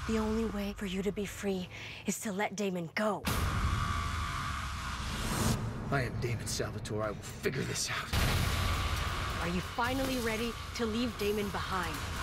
The only way for you to be free is to let Damon go. I am Damon Salvatore. I will figure this out. Are you finally ready to leave Damon behind?